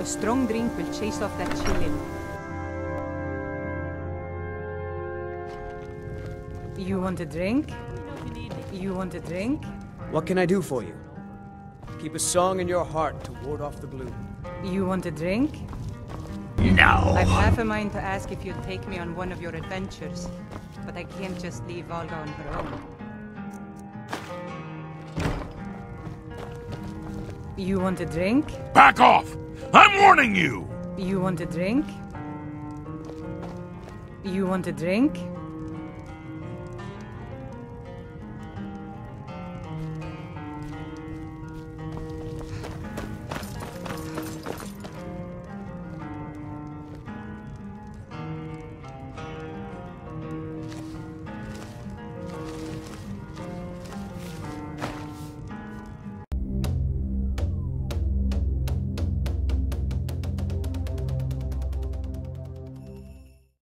strong drink will chase off that chillin'. You want a drink? You want a drink? What can I do for you? Keep a song in your heart to ward off the gloom. You want a drink? No. I've half a mind to ask if you'd take me on one of your adventures, but I can't just leave Volga on her own. You want a drink? Back off! I'm warning you! You want a drink? You want a drink?